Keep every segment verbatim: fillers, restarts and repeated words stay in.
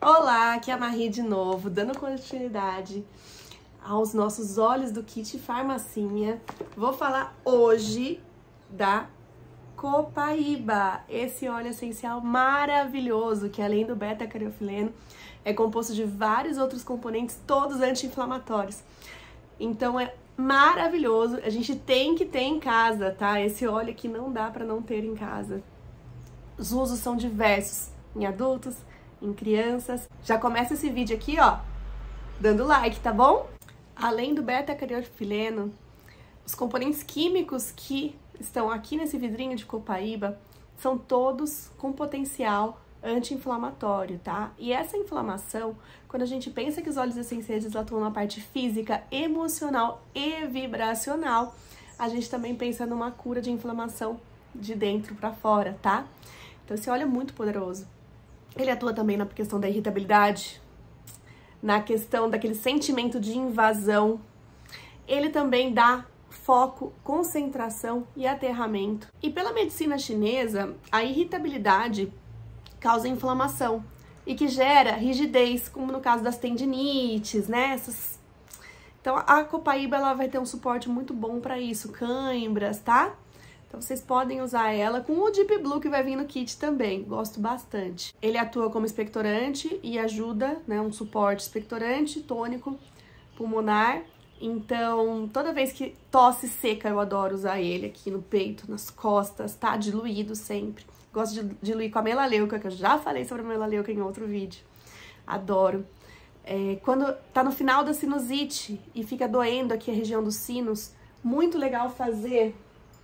Olá, aqui é a Marie de novo, dando continuidade aos nossos óleos do kit Farmacinha. Vou falar hoje da Copaíba, esse óleo essencial maravilhoso que além do beta-caroteno é composto de vários outros componentes, todos anti-inflamatórios. Então é maravilhoso, a gente tem que ter em casa, tá? Esse óleo aqui não dá para não ter em casa. Os usos são diversos, em adultos, em crianças. Já começa esse vídeo aqui, ó, dando like, tá bom? Além do beta-caroteno, os componentes químicos que estão aqui nesse vidrinho de Copaíba são todos com potencial anti-inflamatório, tá? E essa inflamação, quando a gente pensa que os óleos essenciais eles atuam na parte física, emocional e vibracional, a gente também pensa numa cura de inflamação de dentro para fora, tá? Então esse óleo é muito poderoso. Ele atua também na questão da irritabilidade, na questão daquele sentimento de invasão. Ele também dá foco, concentração e aterramento. E pela medicina chinesa, a irritabilidade causa inflamação e que gera rigidez, como no caso das tendinites, né? Essas... Então a Copaíba ela vai ter um suporte muito bom para isso, cãibras, tá? Então vocês podem usar ela com o Deep Blue que vai vir no kit também, gosto bastante. Ele atua como expectorante e ajuda, né, um suporte expectorante, tônico, pulmonar. Então, toda vez que tosse seca, eu adoro usar ele aqui no peito, nas costas, tá? Diluído sempre. Gosto de diluir com a melaleuca, que eu já falei sobre a melaleuca em outro vídeo. Adoro. É, quando tá no final da sinusite e fica doendo aqui a região dos sinos, muito legal fazer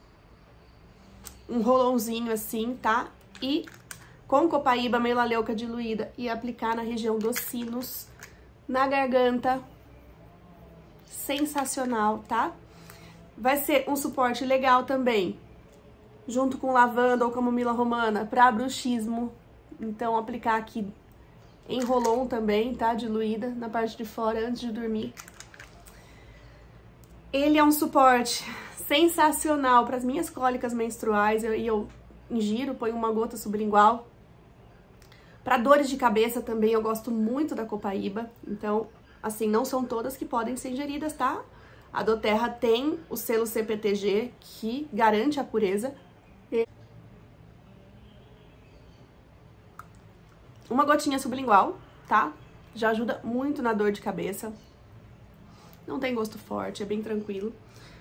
um rolãozinho assim, tá? E com Copaíba, melaleuca diluída e aplicar na região dos sinos, na garganta. Sensacional, tá? Vai ser um suporte legal também, junto com lavanda ou camomila romana, para bruxismo. Então, aplicar aqui em rolon também, tá? Diluída na parte de fora antes de dormir. Ele é um suporte sensacional para as minhas cólicas menstruais, e eu, eu ingiro, ponho uma gota sublingual. Para dores de cabeça também eu gosto muito da Copaíba, então, assim, não são todas que podem ser ingeridas, tá? A doTERRA tem o selo C P T G, que garante a pureza. Uma gotinha sublingual, tá? Já ajuda muito na dor de cabeça. Não tem gosto forte, é bem tranquilo.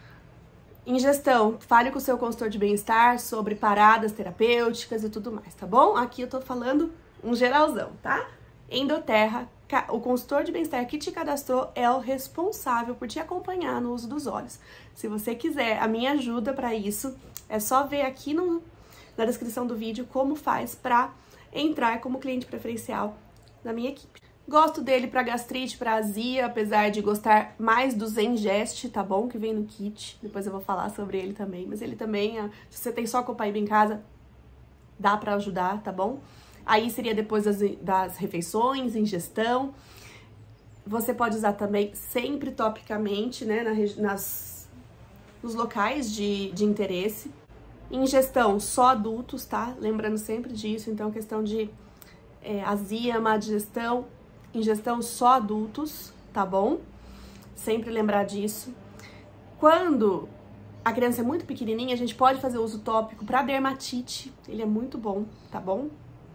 Ingestão, fale com o seu consultor de bem-estar sobre paradas terapêuticas e tudo mais, tá bom? Aqui eu tô falando um geralzão, tá? Em doTERRA, o consultor de bem-estar que te cadastrou é o responsável por te acompanhar no uso dos óleos. Se você quiser a minha ajuda para isso, é só ver aqui no, na descrição do vídeo como faz para entrar como cliente preferencial na minha equipe. Gosto dele para gastrite, para azia, apesar de gostar mais do Zengest, tá bom? Que vem no kit. Depois eu vou falar sobre ele também. Mas ele também, se você tem só Copaíba em casa, dá para ajudar, tá bom? Aí seria depois das, das refeições, ingestão. Você pode usar também sempre topicamente, né? Na, nas, nos locais de, de interesse. Ingestão só adultos, tá? Lembrando sempre disso. Então, questão de é, azia, má digestão. Ingestão só adultos, tá bom? Sempre lembrar disso. Quando a criança é muito pequenininha, a gente pode fazer uso tópico para dermatite. Ele é muito bom, tá bom?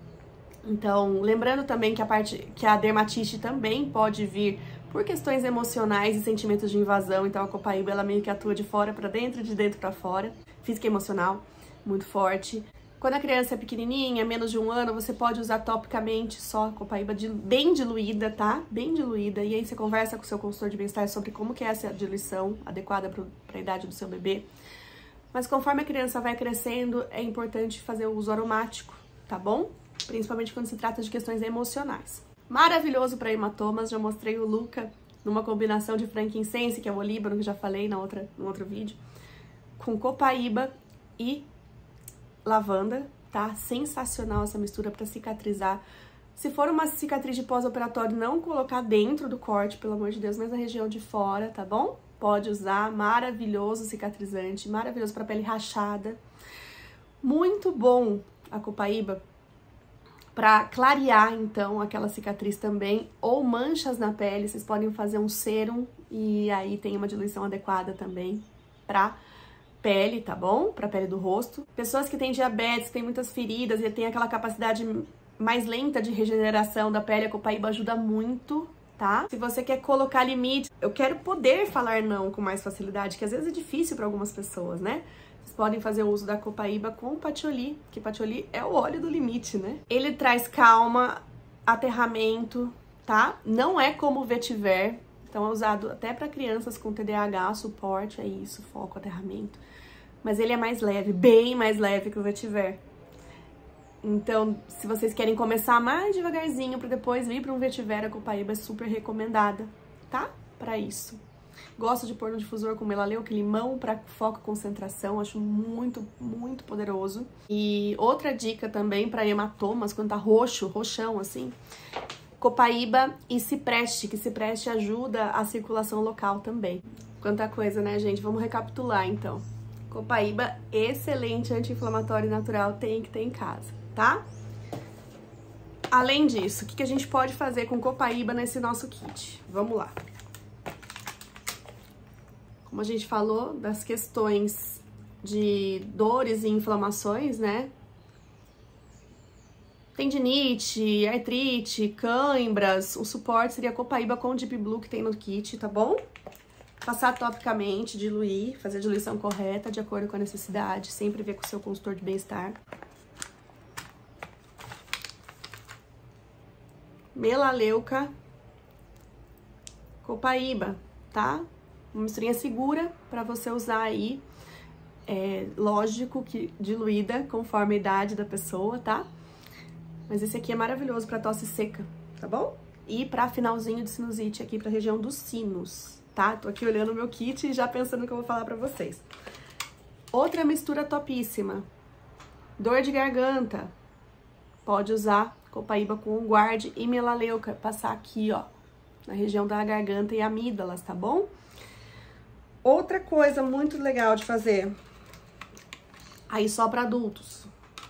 Então, lembrando também que a parte que a dermatite também pode vir por questões emocionais e sentimentos de invasão. Então, a Copaíba ela meio que atua de fora para dentro, de dentro para fora. Física e emocional, muito forte. Quando a criança é pequenininha, menos de um ano, você pode usar topicamente só a Copaíba bem diluída, tá? Bem diluída. E aí você conversa com o seu consultor de bem-estar sobre como que é essa diluição adequada para a idade do seu bebê. Mas conforme a criança vai crescendo, é importante fazer o uso aromático, tá bom? Principalmente quando se trata de questões emocionais. Maravilhoso para hematomas, já mostrei o Luca numa combinação de frankincense, que é o olíbano, que já falei na outra, no outro vídeo, com Copaíba e lavanda, tá? Sensacional essa mistura para cicatrizar. Se for uma cicatriz de pós-operatório, não colocar dentro do corte, pelo amor de Deus, mas na região de fora, tá bom? Pode usar, maravilhoso cicatrizante, maravilhoso para pele rachada. Muito bom a Copaíba Para clarear, então, aquela cicatriz também, ou manchas na pele, vocês podem fazer um sérum e aí tem uma diluição adequada também pra pele, tá bom? Pra pele do rosto. Pessoas que têm diabetes, que têm muitas feridas e têm aquela capacidade mais lenta de regeneração da pele, a Copaíba ajuda muito, tá? Se você quer colocar limite, eu quero poder falar não com mais facilidade, que às vezes é difícil para algumas pessoas, né? Vocês podem fazer o uso da Copaíba com patchouli, que patchouli é o óleo do limite, né? Ele traz calma, aterramento, tá? Não é como o vetiver, então é usado até para crianças com T D A H, suporte, é isso, foco, aterramento. Mas ele é mais leve, bem mais leve que o vetiver. Então, se vocês querem começar mais devagarzinho para depois vir para um vetiver, a Copaíba é super recomendada, tá? Para isso. Gosto de pôr no difusor com melaleuca e limão para foco e concentração, acho muito, muito poderoso. E outra dica também para hematomas, quando tá roxo, roxão assim, Copaíba e cipreste, que cipreste ajuda a circulação local também. Quanta coisa, né, gente? Vamos recapitular, então. Copaíba, excelente anti-inflamatório natural, tem que ter em casa, tá? Além disso, o que a gente pode fazer com Copaíba nesse nosso kit? Vamos lá. Como a gente falou das questões de dores e inflamações, né? Tendinite, artrite, cãibras, o suporte seria a Copaíba com Deep Blue que tem no kit, tá bom? Passar topicamente, diluir, fazer a diluição correta, de acordo com a necessidade, sempre ver com o seu consultor de bem-estar. Melaleuca, Copaíba, tá? Uma misturinha segura para você usar aí, é lógico que diluída conforme a idade da pessoa, tá? Mas esse aqui é maravilhoso para tosse seca, tá bom? E para finalzinho de sinusite aqui para a região dos sinos, tá? Tô aqui olhando o meu kit e já pensando no que eu vou falar para vocês. Outra mistura topíssima, dor de garganta, pode usar Copaíba com guarde e melaleuca, passar aqui, ó, na região da garganta e amígdalas, tá bom? Outra coisa muito legal de fazer, aí só para adultos.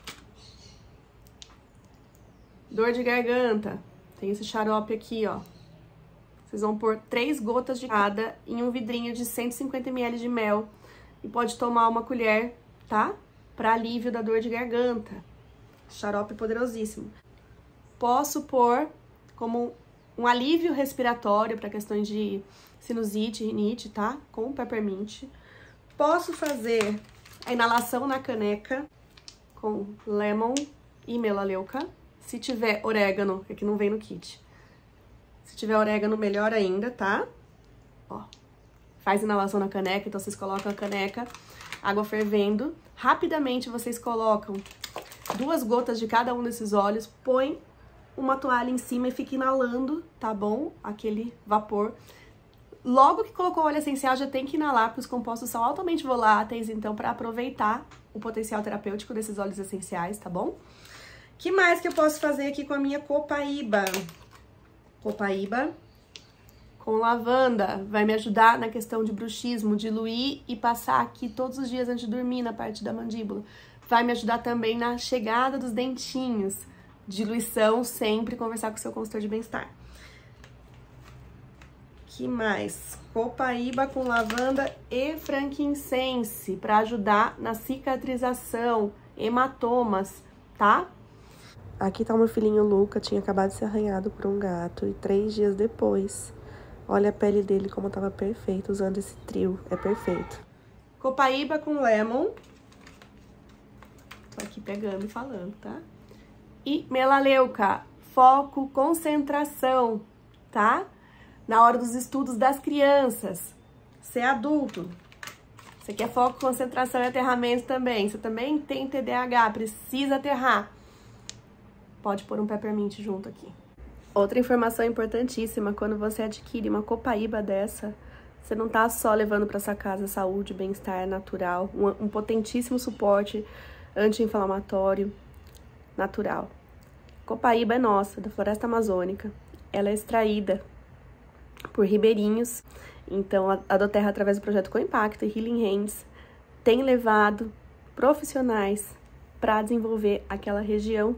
Dor de garganta, tem esse xarope aqui, ó. Vocês vão pôr três gotas de cada em um vidrinho de cento e cinquenta mililitros de mel. E pode tomar uma colher, tá? Para alívio da dor de garganta. Xarope poderosíssimo. Posso pôr como um alívio respiratório para questões de sinusite, rinite, tá? Com peppermint. Posso fazer a inalação na caneca com lemon e melaleuca. Se tiver orégano, que aqui não vem no kit. Se tiver orégano, melhor ainda, tá? Ó, faz inalação na caneca, então vocês colocam a caneca, água fervendo. Rapidamente vocês colocam duas gotas de cada um desses óleos, põe uma toalha em cima e fica inalando, tá bom? Aquele vapor. Logo que colocou o óleo essencial, já tem que inalar, porque os compostos são altamente voláteis, então para aproveitar o potencial terapêutico desses óleos essenciais, tá bom? Que mais que eu posso fazer aqui com a minha Copaíba? Copaíba com lavanda, vai me ajudar na questão de bruxismo, diluir e passar aqui todos os dias antes de dormir na parte da mandíbula. Vai me ajudar também na chegada dos dentinhos. Diluição sempre, conversar com o seu consultor de bem-estar. Que mais? Copaíba com lavanda e frankincense para ajudar na cicatrização, hematomas, tá? Aqui tá o meu filhinho Luca, tinha acabado de ser arranhado por um gato e três dias depois, olha a pele dele como tava perfeita usando esse trio, é perfeito. Copaíba com lemon, tô aqui pegando e falando, tá? E melaleuca, foco, concentração, tá? Na hora dos estudos das crianças, você é adulto, você quer foco, concentração e aterramento também, você também tem T D A H, precisa aterrar. Pode pôr um peppermint junto aqui. Outra informação importantíssima, quando você adquire uma Copaíba dessa, você não tá só levando para sua casa saúde, bem-estar natural, um, um potentíssimo suporte anti-inflamatório natural. Copaíba é nossa, da floresta amazônica. Ela é extraída por ribeirinhos. Então, a Doterra, através do projeto Com Impacto e Healing Hands, tem levado profissionais para desenvolver aquela região,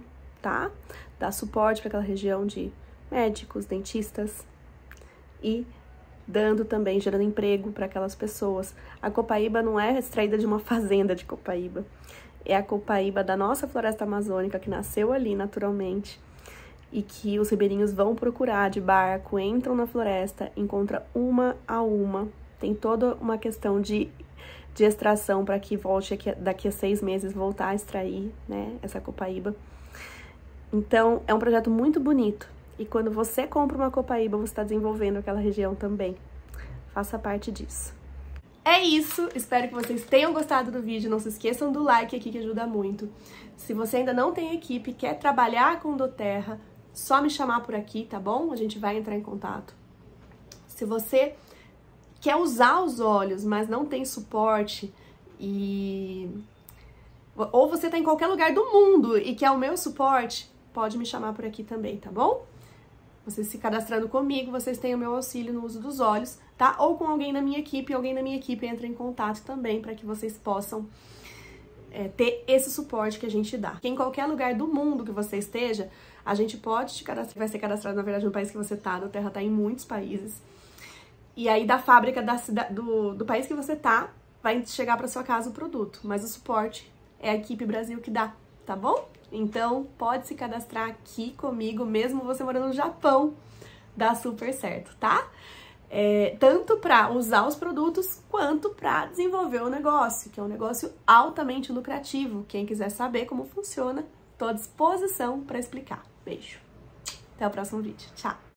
tá? Dar suporte para aquela região de médicos, dentistas e dando também, gerando emprego para aquelas pessoas. A copaíba não é extraída de uma fazenda de copaíba, é a copaíba da nossa floresta amazônica, que nasceu ali naturalmente e que os ribeirinhos vão procurar de barco, entram na floresta, encontram uma a uma. Tem toda uma questão de, de extração para que volte aqui, daqui a seis meses voltar a extrair, né, essa copaíba. Então, é um projeto muito bonito. E quando você compra uma copaíba, você está desenvolvendo aquela região também. Faça parte disso. É isso, espero que vocês tenham gostado do vídeo. Não se esqueçam do like aqui, que ajuda muito. Se você ainda não tem equipe, quer trabalhar com doTERRA, só me chamar por aqui, tá bom? A gente vai entrar em contato. Se você quer usar os óleos, mas não tem suporte, e ou você tá em qualquer lugar do mundo e quer o meu suporte, pode me chamar por aqui também, tá bom? Vocês se cadastrando comigo, vocês têm o meu auxílio no uso dos óleos, tá? Ou com alguém da minha equipe, alguém da minha equipe entra em contato também para que vocês possam é, ter esse suporte que a gente dá. Em qualquer lugar do mundo que você esteja, a gente pode te cadastrar, vai ser cadastrado, na verdade, no país que você tá, a doTERRA tá em muitos países. E aí, da fábrica da cidade, do, do país que você tá, vai chegar para sua casa o produto, mas o suporte é a equipe Brasil que dá, tá bom? Então, pode se cadastrar aqui comigo, mesmo você morando no Japão, dá super certo, tá? É, tanto para usar os produtos, quanto para desenvolver o negócio, que é um negócio altamente lucrativo. Quem quiser saber como funciona, tô à disposição para explicar. Beijo. Até o próximo vídeo. Tchau!